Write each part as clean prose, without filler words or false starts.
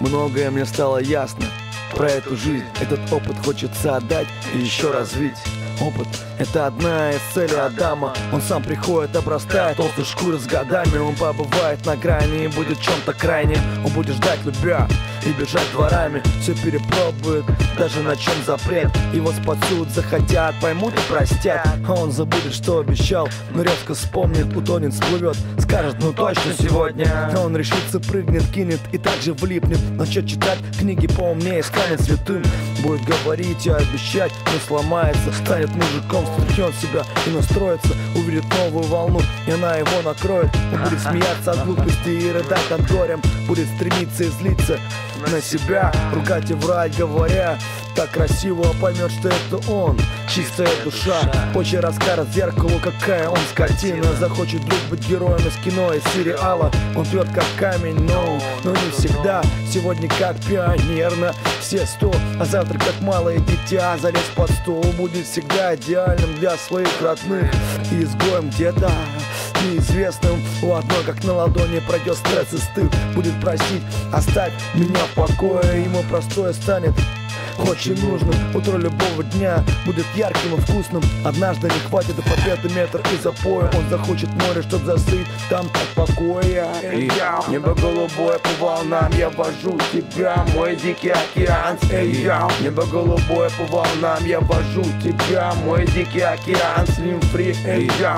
Многое мне стало ясно про эту жизнь. Этот опыт хочется отдать и еще развить. Опыт — это одна из целей Адама. Он сам приходит, обрастает толстой шкурой с годами. Он побывает на грани и будет чем-то крайним. Он будет ждать, любя, и бежать дворами. Все перепробует, даже на чем запрет. Его спасут, захотят, поймут и простят. А он забудет, что обещал, но резко вспомнит, утонет, всплывет, скажет, ну точно сегодня. А он решится, прыгнет, кинет и также влипнет. Начнет читать книги поумнее, станет святым. Будет говорить и обещать, но сломается. Станет мужиком, стряхнет себя и настроится. Увидит новую волну, и она его накроет. Он будет смеяться от глупости и рыдать от горем. Будет стремиться и злиться на себя, ругать и врать, говоря так красиво, поймет, что это он, чистая душа. Позже расскажет зеркалу, какая он скотина. Захочет вдруг быть героем из кино и сериала. Он тверд как камень, но не всегда. Сегодня как пионерно, все 100, а завтра как малое дитя. Залез под стол, будет всегда идеальным для своих родных. И изгоем где-то неизвестным. У одной, как на ладони, пройдет стресс и стыд. Будет просить, оставь меня в покое. Ему простое станет очень нужным. Утро любого дня будет ярким и вкусным. Однажды не хватит и победы метр и запоя. Он захочет море, чтоб застыть там от покоя. Эй, я, небо голубое по волнам, я вожу тебя, мой дикий океан. Эй, я, небо голубое по волнам, я вожу тебя, мой дикий океан. Slim free, эй, я.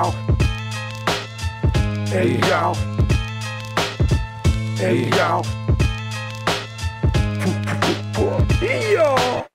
Эй, я. Эй, я. Yo!